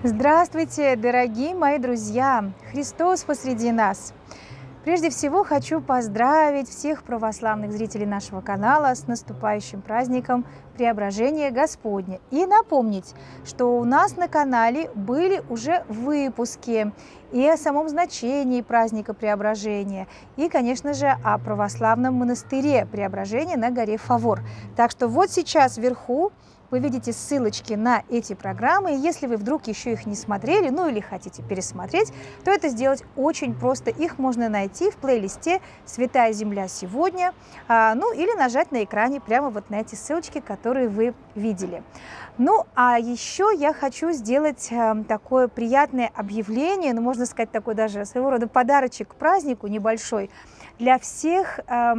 Здравствуйте, дорогие мои друзья! Христос посреди нас! Прежде всего хочу поздравить всех православных зрителей нашего канала с наступающим праздником Преображения Господня. И напомнить, что у нас на канале были уже выпуски и о самом значении праздника Преображения, и, конечно же, о православном монастыре Преображения на горе Фавор. Так что вот сейчас вверху вы видите ссылочки на эти программы, и если вы вдруг еще их не смотрели, ну или хотите пересмотреть, то это сделать очень просто. Их можно найти в плейлисте «Святая Земля сегодня», ну или нажать на экране прямо вот на эти ссылочки, которые вы видели. Ну, а еще я хочу сделать такое приятное объявление, ну, можно сказать, такой даже своего рода подарочек к празднику небольшой для всех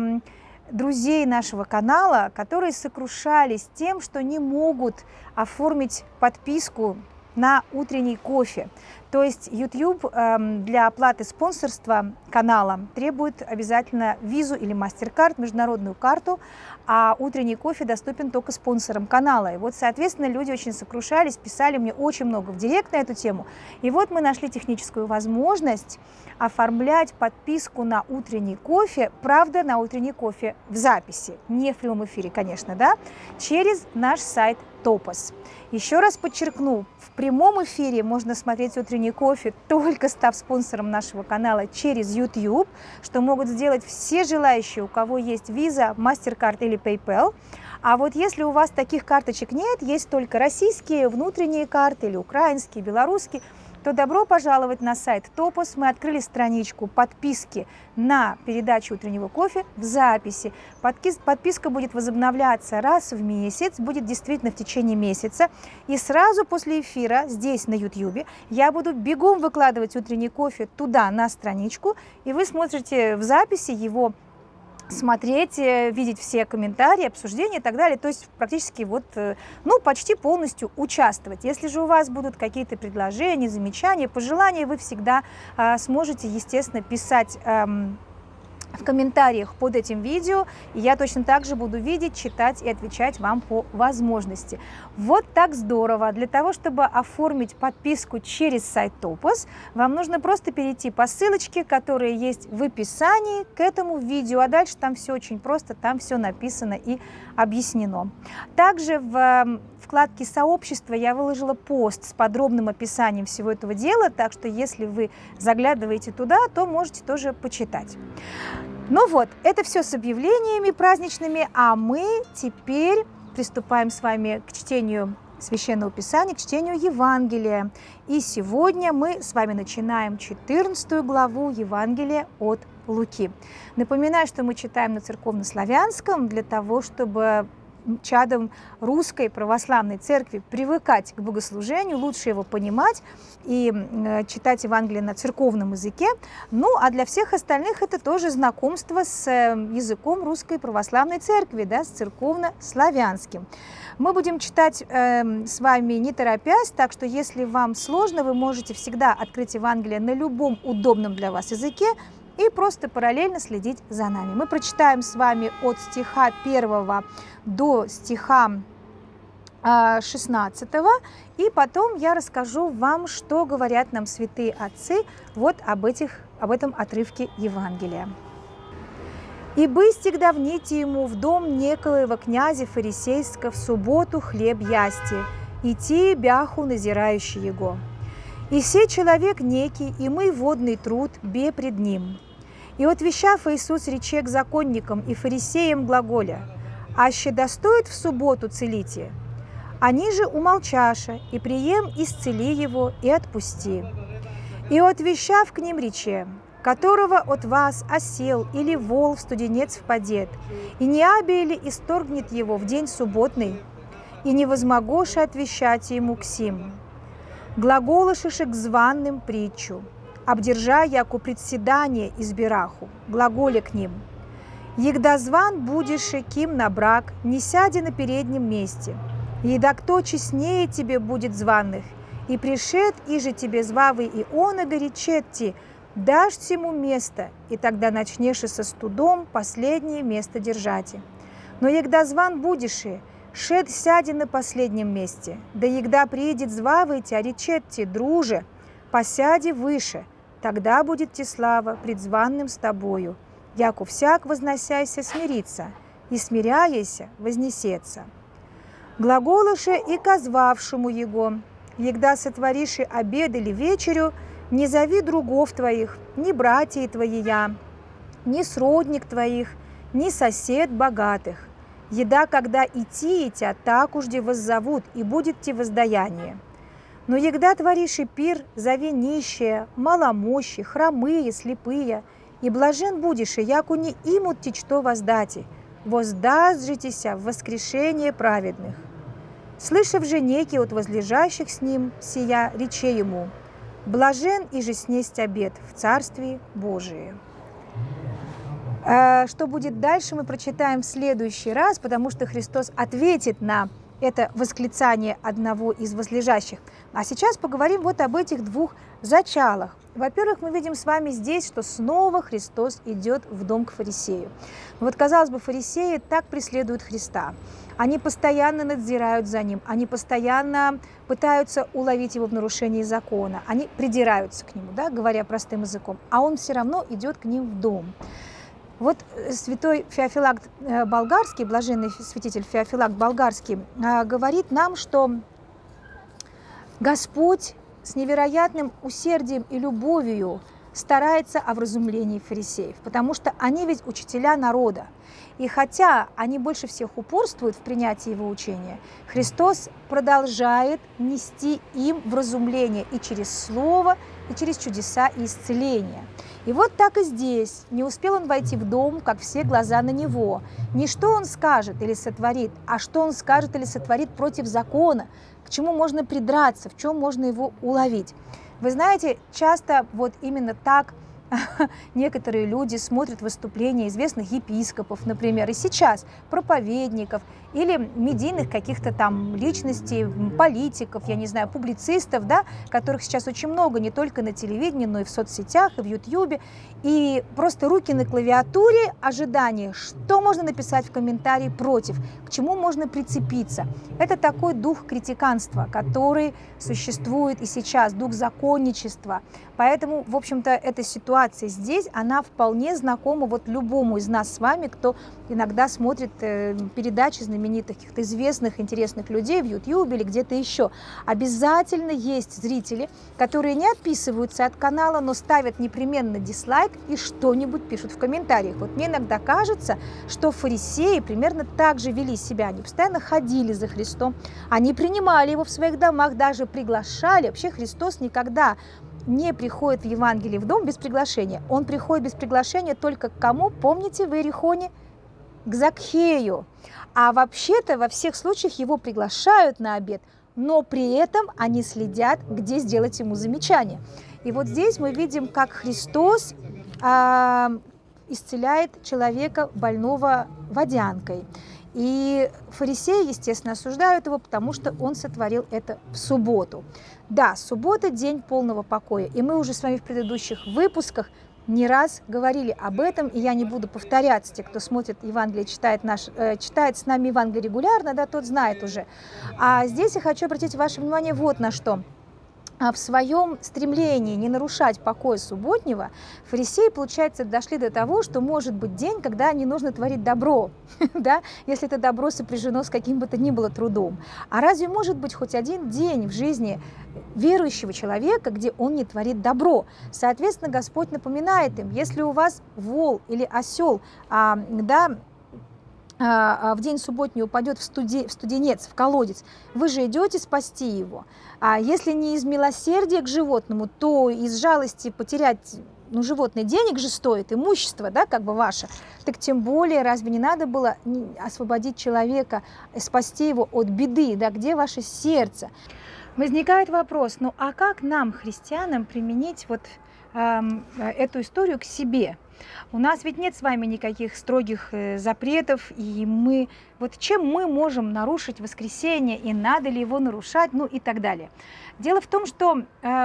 друзей нашего канала, которые сокрушались тем, что не могут оформить подписку на утренний кофе. То есть YouTube для оплаты спонсорства канала требует обязательно визу или MasterCard, международную карту, а утренний кофе доступен только спонсорам канала. И вот, соответственно, люди очень сокрушались, писали мне очень много в директ на эту тему. И вот мы нашли техническую возможность оформлять подписку на утренний кофе, правда, на утренний кофе в записи, не в прямом эфире, конечно, да, через наш сайт Топос. Еще раз подчеркну, в прямом эфире можно смотреть утренний кофе, только став спонсором нашего канала через YouTube, что могут сделать все желающие, у кого есть Visa, MasterCard или PayPal. А вот если у вас таких карточек нет, есть только российские внутренние карты или украинские, белорусские, то добро пожаловать на сайт Топос. Мы открыли страничку подписки на передачу утреннего кофе в записи. Подписка будет возобновляться раз в месяц, будет действительно в течение месяца. И сразу после эфира здесь на YouTube я буду бегом выкладывать утренний кофе туда, на страничку, и вы смотрите в записи его, смотреть, видеть все комментарии, обсуждения и так далее, то есть практически вот, ну, почти полностью участвовать. Если же у вас будут какие-то предложения, замечания, пожелания, вы всегда сможете, естественно, писать в комментариях под этим видео, и я точно так же буду видеть, читать и отвечать вам по возможности. Вот так здорово! Для того, чтобы оформить подписку через сайт Топос, вам нужно просто перейти по ссылочке, которая есть в описании к этому видео, а дальше там все очень просто, там все написано и объяснено. Также в вкладке «Сообщество» я выложила пост с подробным описанием всего этого дела, так что если вы заглядываете туда, то можете тоже почитать. Ну вот, это все с объявлениями праздничными, а мы теперь приступаем с вами к чтению Священного Писания, к чтению Евангелия. И сегодня мы с вами начинаем 14 главу Евангелия от Луки. Напоминаю, что мы читаем на церковно-славянском для того, чтобы чадам русской православной церкви привыкать к богослужению, лучше его понимать и читать Евангелие на церковном языке. Ну, а для всех остальных это тоже знакомство с языком русской православной церкви, да, с церковно-славянским. Мы будем читать с вами не торопясь, так что если вам сложно, вы можете всегда открыть Евангелие на любом удобном для вас языке и просто параллельно следить за нами. Мы прочитаем с вами от стиха 1 до стиха 16, и потом я расскажу вам, что говорят нам святые отцы вот об этом отрывке Евангелия. «И бысть всегда вните ему в дом некоего князя фарисейска в субботу хлеб ясти, идти бяху назирающий его. И сей человек некий, и мы водный труд бе пред ним. И отвещав Иисус рече к законникам и фарисеям глаголя, аще достоит в субботу целите, они же умолчаша, и прием исцели его и отпусти. И отвещав к ним рече, которого от вас осел или вол в студенец впадет, и не абели исторгнет его в день субботный, и не возмогоша отвещать ему к сим. Глаголошише к званным притчу, обдержа яку председание избираху, глаголе к ним. Егда зван будешь ким на брак, не сяде на переднем месте. Еда кто честнее тебе будет званых, и пришед, иже тебе звавый Иона горячет ти, дашь ему место, и тогда начнешь и со студом последнее место держати. Но егда зван будешь, Шед сяди на последнем месте, да егда приедет звавайте, а речетте, друже, посяди выше, тогда будет те слава предзванным с тобою, яку всяк возносяйся смириться, и смиряйся вознесется. Глаголыше и козвавшему его, егда сотвориши обед или вечерю, не зови другов твоих, ни братьев твоия, ни сродник твоих, ни сосед богатых. Еда, когда идти тебя, так уж де воззовут, и будет те воздаяние. Но егда твориши пир, зови нищие, маломощи, хромые, слепые, и блажен будешь, и яку не имут те что воздати, воздажитеся в воскрешение праведных. Слышав же некий от возлежащих с ним сия, рече ему, блажен и же снесть обед в Царстве Божие. Что будет дальше, мы прочитаем в следующий раз, потому что Христос ответит на это восклицание одного из возлежащих. А сейчас поговорим вот об этих двух зачалах. Во-первых, мы видим с вами здесь, что снова Христос идет в дом к фарисею. Вот, казалось бы, фарисеи так преследуют Христа. Они постоянно надзирают за ним, они постоянно пытаются уловить его в нарушении закона, они придираются к нему, да, говоря простым языком, а он все равно идет к ним в дом. Вот святой Феофилакт Болгарский, блаженный святитель Феофилакт Болгарский, говорит нам, что Господь с невероятным усердием и любовью старается о вразумлении фарисеев, потому что они ведь учителя народа. И хотя они больше всех упорствуют в принятии его учения, Христос продолжает нести им вразумление и через слово, и через чудеса и исцеления. И вот так и здесь. Не успел он войти в дом, как все глаза на него. Не что он скажет или сотворит, а что он скажет или сотворит против закона, к чему можно придраться, в чем можно его уловить. Вы знаете, часто вот именно так некоторые люди смотрят выступления известных епископов, например, и сейчас проповедников или медийных каких-то там личностей, политиков, я не знаю, публицистов, да, которых сейчас очень много, не только на телевидении, но и в соцсетях, и в Ютьюбе. И просто руки на клавиатуре, ожидание, что можно написать в комментарии против, к чему можно прицепиться. Это такой дух критиканства, который существует и сейчас, дух законничества. Поэтому, в общем-то, эта ситуация здесь, она вполне знакома вот любому из нас с вами, кто иногда смотрит передачи знаменитых, каких-то известных, интересных людей в Ютьюбе или где-то еще. Обязательно есть зрители, которые не отписываются от канала, но ставят непременно дизлайк и что-нибудь пишут в комментариях. Вот мне иногда кажется, что фарисеи примерно так же вели себя. Они постоянно ходили за Христом, они принимали его в своих домах, даже приглашали. Вообще Христос никогда не приходит в Евангелии в дом без приглашения. Он приходит без приглашения только к кому? Помните, в Иерихоне? К Закхею. А вообще-то во всех случаях его приглашают на обед, но при этом они следят, где сделать ему замечание. И вот здесь мы видим, как Христос исцеляет человека, больного водянкой. И фарисеи, естественно, осуждают его, потому что он сотворил это в субботу. Да, суббота – день полного покоя. И мы уже с вами в предыдущих выпусках не раз говорили об этом, и я не буду повторяться. Те, кто смотрит Евангелие, читает с нами Евангелие регулярно, да, тот знает уже. А здесь я хочу обратить ваше внимание вот на что. В своем стремлении не нарушать покой субботнего, фарисеи, получается, дошли до того, что может быть день, когда не нужно творить добро, да, если это добро сопряжено с каким бы то ни было трудом. А разве может быть хоть один день в жизни верующего человека, где он не творит добро? Соответственно, Господь напоминает им, если у вас вол или осел, в день субботний упадет в студенец, в колодец, вы же идете спасти его. А если не из милосердия к животному, то из жалости потерять, животное денег же стоит, имущество, да, как бы ваше, так тем более разве не надо было освободить человека, спасти его от беды, да, где ваше сердце? Возникает вопрос, а как нам, христианам, применить вот эту историю к себе? У нас ведь нет с вами никаких строгих запретов, и чем мы можем нарушить воскресенье, и надо ли его нарушать, и так далее. Дело в том, что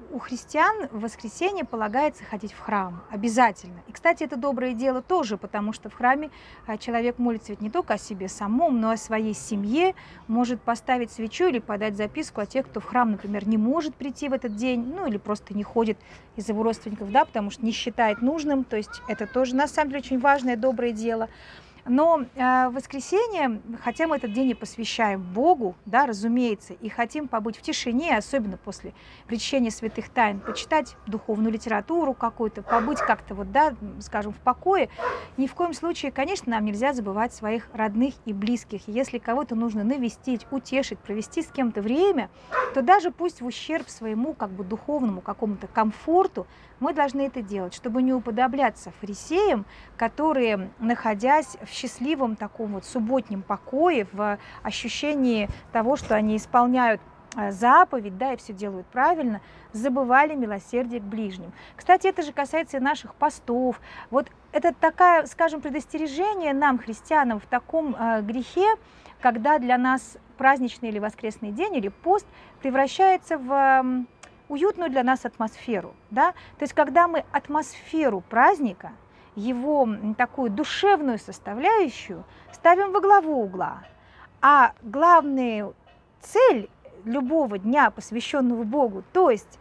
у христиан в воскресенье полагается ходить в храм обязательно. И, кстати, это доброе дело тоже, потому что в храме человек молится ведь не только о себе самом, но и о своей семье, может поставить свечу или подать записку о тех, кто в храм, например, не может прийти в этот день, ну или просто не ходит из-за его родственников, да, потому что не считает нужным. То есть это тоже, на самом деле, очень важное, доброе дело. Но в воскресенье, хотя мы этот день и посвящаем Богу, да, разумеется, и хотим побыть в тишине, особенно после причащения святых тайн, почитать духовную литературу какую-то, побыть как-то вот, да, скажем, в покое, ни в коем случае, конечно, нам нельзя забывать своих родных и близких. И если кого-то нужно навестить, утешить, провести с кем-то время, то даже пусть в ущерб своему как бы духовному какому-то комфорту мы должны это делать, чтобы не уподобляться фарисеям, которые, находясь в счастливом таком вот субботнем покое, в ощущении того, что они исполняют заповедь, да, и все делают правильно, забывали милосердие к ближним. Кстати, это же касается и наших постов. Вот это такая, скажем, предостережение нам, христианам, в таком грехе, когда для нас праздничный или воскресный день, или пост превращается в уютную для нас атмосферу. Да? То есть, когда мы атмосферу праздника, его такую душевную составляющую ставим во главу угла, а главная цель любого дня, посвященного Богу, то есть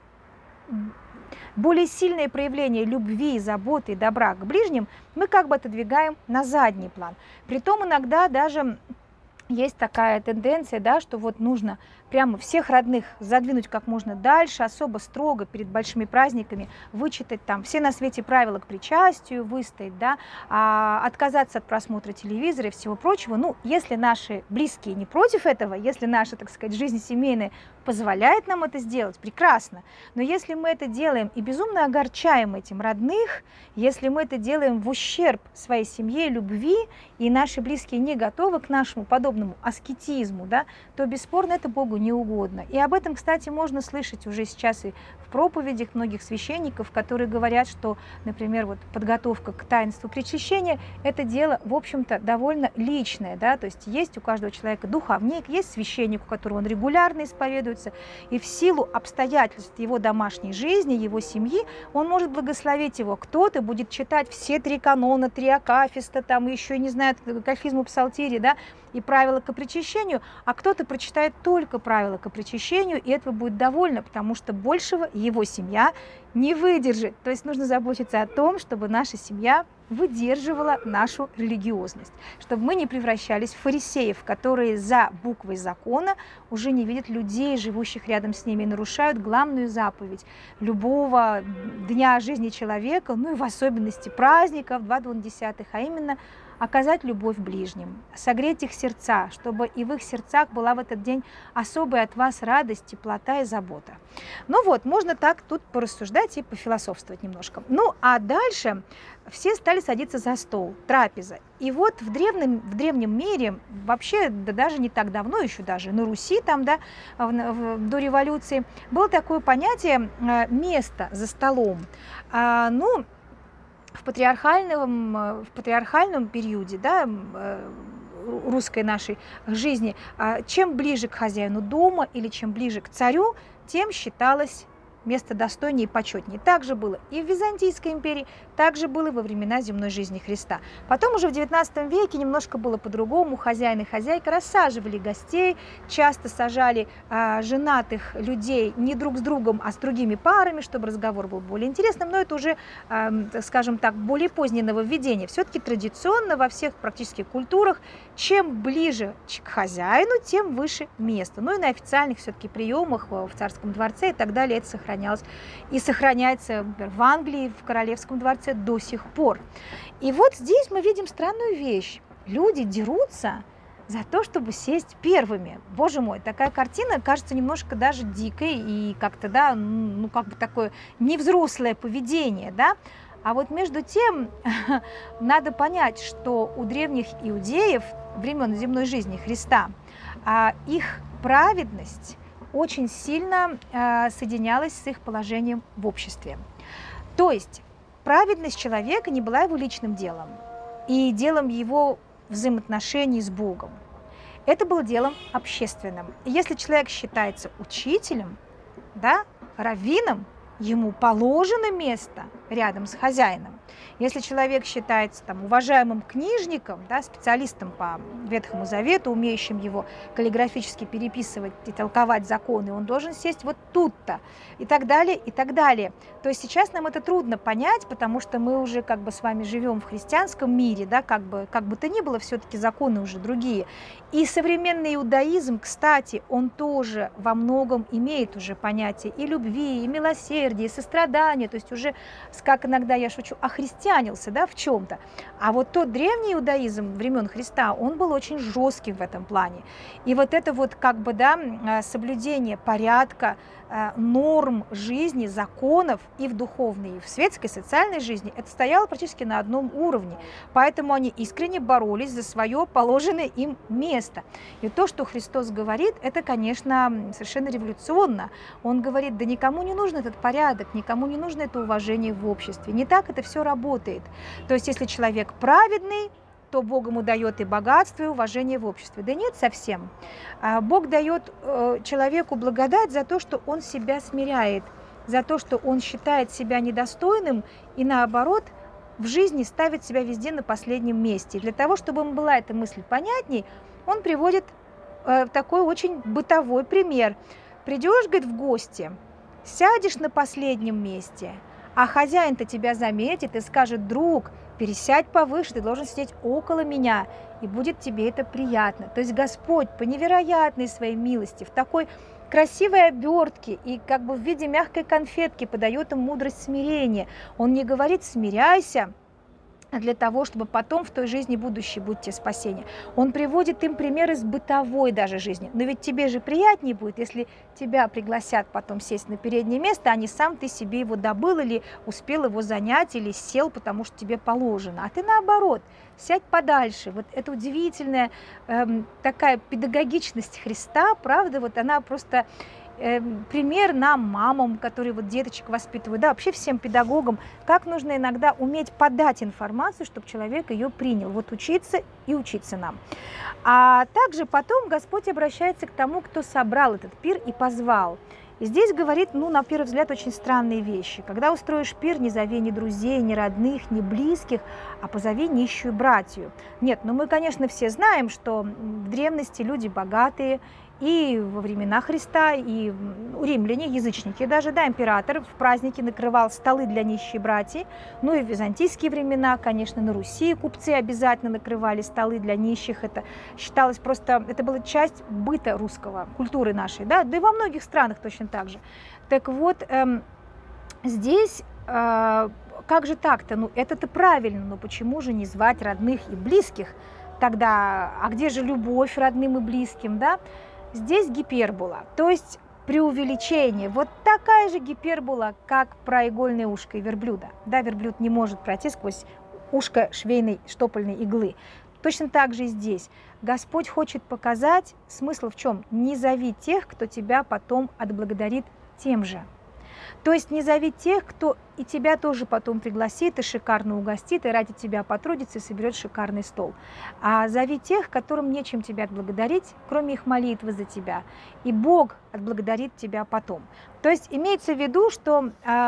более сильное проявление любви, заботы и добра к ближним, мы как бы отодвигаем на задний план. Притом иногда даже есть такая тенденция, да, что вот нужно прямо всех родных задвинуть как можно дальше, особо строго перед большими праздниками вычитать там все на свете правила к причастию, выстоять, да, отказаться от просмотра телевизора и всего прочего. Ну, если наши близкие не против этого, если наша, так сказать, жизнь семейная позволяет нам это сделать, прекрасно. Но если мы это делаем и безумно огорчаем этим родных, если мы это делаем в ущерб своей семье, любви, и наши близкие не готовы к нашему подобному аскетизму, да, то бесспорно это Богу не угодно. И об этом, кстати, можно слышать уже сейчас и в проповедях многих священников, которые говорят, что, например, вот подготовка к таинству причащения – это дело, в общем-то, довольно личное, да, то есть есть у каждого человека духовник, есть священник, у которого он регулярно исповедуется, и в силу обстоятельств его домашней жизни, его семьи, он может благословить его. Кто-то будет читать все 3 канона, 3 акафиста, там еще, не знаю, кафизму, псалтири, да, и правила к причащению, а кто-то прочитает только правила к причащению, и этого будет довольно, потому что большего его семья не выдержит. То есть нужно заботиться о том, чтобы наша семья выдерживала нашу религиозность, чтобы мы не превращались в фарисеев, которые за буквой закона уже не видят людей, живущих рядом с ними, и нарушают главную заповедь любого дня жизни человека, ну и в особенности праздников, 2/10, а именно оказать любовь ближним, согреть их сердца, чтобы и в их сердцах была в этот день особая от вас радость, теплота и забота. Ну вот, можно так тут порассуждать и пофилософствовать немножко. Ну а дальше все стали садиться за стол, трапеза. И вот в древнем мире, вообще да, даже не так давно, еще даже на Руси, там, да, до революции, было такое понятие место за столом. Ну, в патриархальном периоде, да, русской нашей жизни, чем ближе к хозяину дома или чем ближе к царю, тем считалось место достойнее и почетнее. Так же было и в Византийской империи, так же было и во времена земной жизни Христа. Потом уже в XIX веке немножко было по-другому. Хозяин и хозяйка рассаживали гостей, часто сажали женатых людей не друг с другом, а с другими парами, чтобы разговор был более интересным. Но это уже, скажем так, более позднее нововведение. Все-таки традиционно во всех практически культурах, чем ближе к хозяину, тем выше место. Ну и на официальных все-таки приемах в царском дворце и так далее это сохранялось. И сохраняется, например, в Англии, в королевском дворце до сих пор. И вот здесь мы видим странную вещь. Люди дерутся за то, чтобы сесть первыми. Боже мой, такая картина кажется немножко даже дикой и как-то, да, ну как бы такое невзрослое поведение, да. А вот между тем надо понять, что у древних иудеев времен земной жизни Христа их праведность очень сильно соединялась с их положением в обществе. То есть праведность человека не была его личным делом и делом его взаимоотношений с Богом. Это было делом общественным. И если человек считается учителем, да, раввином, ему положено место рядом с хозяином. Если человек считается там уважаемым книжником, да, специалистом по Ветхому Завету, умеющим его каллиграфически переписывать и толковать законы, он должен сесть вот тут-то и так далее, и так далее. То есть сейчас нам это трудно понять, потому что мы уже как бы с вами живем в христианском мире, да, как бы то ни было, все-таки законы уже другие. И современный иудаизм, кстати, он тоже во многом имеет уже понятие и любви, и милосердия, и сострадания, то есть уже, как иногда я шучу, охристианился, да, в чем-то. А вот тот древний иудаизм времен Христа, он был очень жестким в этом плане. И вот это вот как бы, да, соблюдение порядка, норм жизни, законов и в духовной, и в светской, социальной жизни, это стояло практически на одном уровне. Поэтому они искренне боролись за свое положенное им место. И то, что Христос говорит, это, конечно, совершенно революционно. Он говорит, да никому не нужен этот порядок, никому не нужно это уважение в обществе. Не так это все работает. То есть, если человек праведный, то Бог ему дает и богатство, и уважение в обществе. Да нет, совсем. Бог дает человеку благодать за то, что он себя смиряет, за то, что он считает себя недостойным и, наоборот, в жизни ставит себя везде на последнем месте. Для того, чтобы ему была эта мысль понятней, он приводит такой очень бытовой пример. Придешь, говорит, в гости, сядешь на последнем месте, а хозяин-то тебя заметит и скажет, друг, пересядь повыше, ты должен сидеть около меня, и будет тебе это приятно. То есть Господь по невероятной своей милости в такой красивой обертке и как бы в виде мягкой конфетки подает им мудрость смирения. Он не говорит «смиряйся», для того, чтобы потом в той жизни будущей будет тебе спасение. Он приводит им пример из бытовой даже жизни. Но ведь тебе же приятнее будет, если тебя пригласят потом сесть на переднее место, а не сам ты себе его добыл или успел его занять, или сел, потому что тебе положено. А ты наоборот, сядь подальше. Вот это удивительная такая педагогичность Христа, правда, вот она просто... пример нам, мамам, которые вот деточек воспитывают, да, вообще всем педагогам, как нужно иногда уметь подать информацию, чтобы человек ее принял. Вот учиться и учиться нам. А также потом Господь обращается к тому, кто собрал этот пир и позвал. И здесь говорит, ну, на первый взгляд, очень странные вещи. Когда устроишь пир, не зови ни друзей, ни родных, ни близких, а позови нищую братью. Нет, ну мы, конечно, все знаем, что в древности люди богатые, и во времена Христа, и римляне, язычники даже, да, император в праздники накрывал столы для нищей братьев. Ну и в византийские времена, конечно, на Руси купцы обязательно накрывали столы для нищих. Это считалось просто, это была часть быта русского, культуры нашей, да, да и во многих странах точно так же. Так вот, здесь... как же так-то? Ну, это-то правильно, но почему же не звать родных и близких? Тогда, а где же любовь родным и близким, да? Здесь гипербола, то есть преувеличение. Вот такая же гипербола, как про игольное ушко и верблюда. Да, верблюд не может пройти сквозь ушко швейной штопольной иглы. Точно так же и здесь. Господь хочет показать, смысл в чем? Не зови тех, кто тебя потом отблагодарит тем же. То есть не зови тех, кто и тебя тоже потом пригласит, и шикарно угостит, и ради тебя потрудится, и соберет шикарный стол. А зови тех, которым нечем тебя отблагодарить, кроме их молитвы за тебя. И Бог отблагодарит тебя потом. То есть имеется в виду, что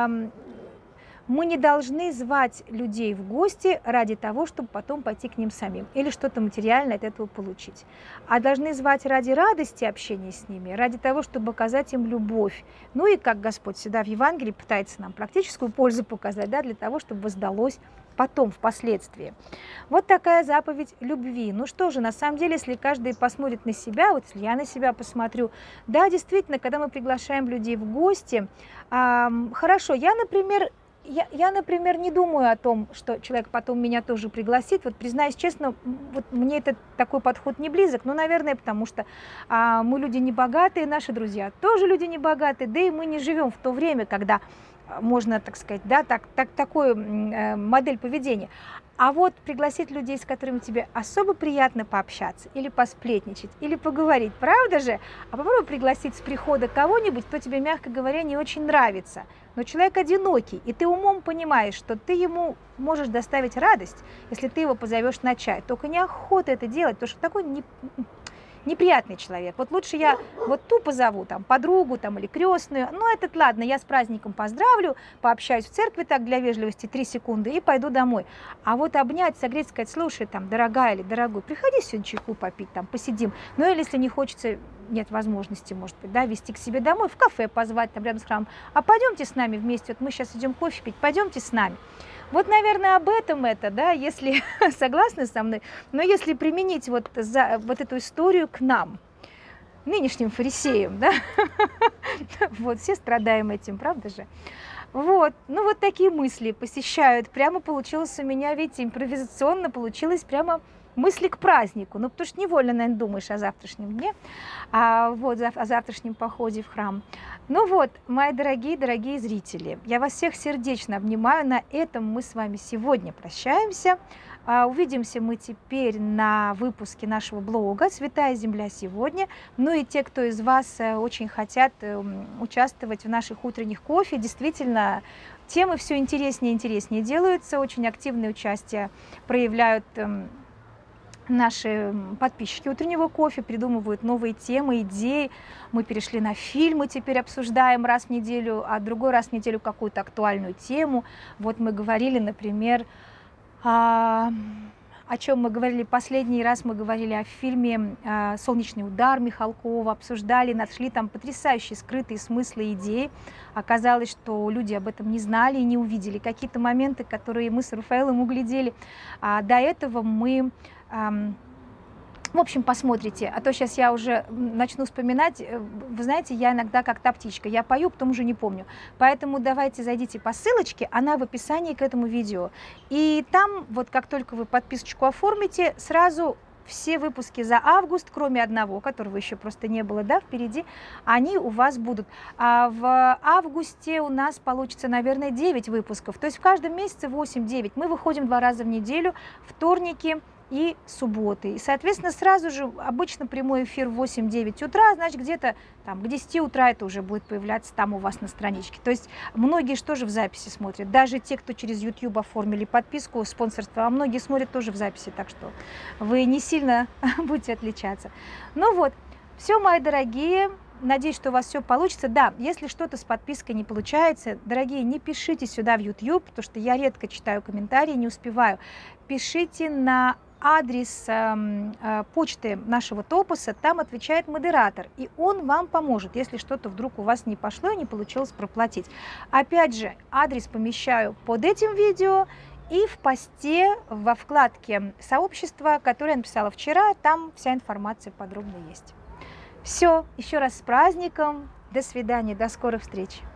мы не должны звать людей в гости ради того, чтобы потом пойти к ним самим или что-то материальное от этого получить. А должны звать ради радости общения с ними, ради того, чтобы оказать им любовь. Ну и как Господь всегда в Евангелии пытается нам практическую пользу показать, да, для того, чтобы воздалось потом, впоследствии. Вот такая заповедь любви. Ну что же, на самом деле, если каждый посмотрит на себя, вот если я на себя посмотрю, да, действительно, когда мы приглашаем людей в гости, хорошо, я, например, не думаю о том, что человек потом меня тоже пригласит. Вот признаюсь честно, вот мне этот такой подход не близок. Ну, наверное, потому что мы люди небогатые, наши друзья тоже люди небогатые, да и мы не живем в то время, когда можно, так сказать, да, такую модель поведения. А вот пригласить людей, с которыми тебе особо приятно пообщаться, или посплетничать, или поговорить, правда же? А попробуй пригласить с прихода кого-нибудь, кто тебе, мягко говоря, не очень нравится. Но человек одинокий, и ты умом понимаешь, что ты ему можешь доставить радость, если ты его позовешь на чай. Только неохота это делать, потому что такой неприятный человек. Вот лучше я вот ту позову, там, подругу там, или крестную. Ну, это ладно, я с праздником поздравлю, пообщаюсь в церкви так для вежливости 3 секунды и пойду домой. А вот обнять, согреть, сказать, слушай, там, дорогая или дорогой, приходи сегодня чайку попить, там, посидим. Ну, или если не хочется, нет возможности, может быть, да, везти к себе домой, в кафе позвать, там, рядом с храмом. А пойдемте с нами вместе, вот мы сейчас идем кофе пить, пойдемте с нами. Вот, наверное, об этом это, да, если согласны со мной, но если применить вот эту историю к нам, нынешним фарисеям, да, вот, все страдаем этим, правда же? Вот, ну вот такие мысли посещают, прямо получилось у меня, видите, импровизационно получилось прямо мысли к празднику, ну потому что невольно, наверное, думаешь о завтрашнем дне, вот, о завтрашнем походе в храм. Ну вот, мои дорогие зрители, я вас всех сердечно обнимаю, на этом мы с вами сегодня прощаемся. Увидимся мы теперь на выпуске нашего блога «Святая земля сегодня». Ну и те, кто из вас очень хотят участвовать в наших утренних кофе, действительно, темы все интереснее и интереснее делаются, очень активное участие проявляют наши подписчики утреннего кофе, придумывают новые темы, идеи. Мы перешли на фильмы, теперь обсуждаем раз в неделю, а другой раз в неделю какую-то актуальную тему. Вот мы говорили, например, о чем мы говорили последний раз, мы говорили о фильме «Солнечный удар» Михалкова, обсуждали, нашли там потрясающие скрытые смыслы и идеи. Оказалось, что люди об этом не знали и не увидели какие-то моменты, которые мы с Рафаэлом углядели. До этого мы... В общем, посмотрите, а то сейчас я уже начну вспоминать. Вы знаете, я иногда как та птичка, я пою, потом уже не помню. Поэтому давайте зайдите по ссылочке, она в описании к этому видео. И там, вот как только вы подписочку оформите, сразу все выпуски за август, кроме одного, которого еще просто не было, да, впереди, они у вас будут. А в августе у нас получится, наверное, 9 выпусков. То есть в каждом месяце 8-9. Мы выходим 2 раза в неделю, вторники и субботы. И, соответственно, сразу же обычно прямой эфир в 8-9 утра, значит, где-то там к 10 утра это уже будет появляться там у вас на страничке. То есть многие что же в записи смотрят, даже те, кто через YouTube оформили подписку, спонсорство, а многие смотрят тоже в записи, так что вы не сильно будете отличаться. Ну вот, все, мои дорогие. Надеюсь, что у вас все получится. Да, если что-то с подпиской не получается, дорогие, не пишите сюда в YouTube, потому что я редко читаю комментарии, не успеваю. Пишите на адрес почты нашего топоса, там отвечает модератор, и он вам поможет, если что-то вдруг у вас не пошло и не получилось проплатить. Опять же, адрес помещаю под этим видео и в посте во вкладке «Сообщество», которое я написала вчера, там вся информация подробно есть. Все, еще раз с праздником, до свидания, до скорых встреч.